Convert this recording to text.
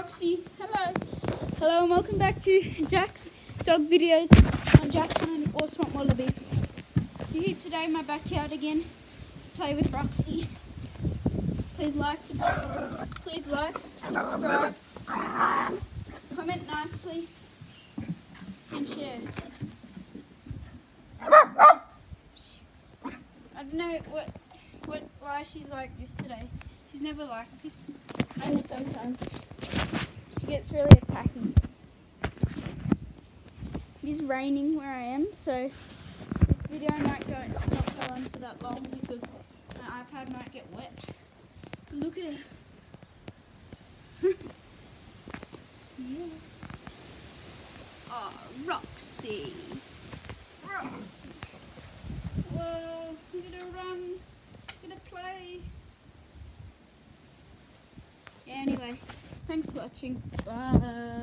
Roxy, hello. Hello and welcome back to Jack's dog videos. I'm Jackson or Swamp Wallaby. We're here today in my backyard again to play with Roxy. Please like, subscribe, comment nicely and share. I don't know why she's like this today. She's never like this, only sometimes. She gets really attacking. It is raining where I am, so this video might not go on for that long because my iPad might get wet. Look at her. Yeah. Oh, Roxy. Roxy. Whoa, I'm gonna run. I'm gonna play. Yeah, anyway, thanks for watching. Bye.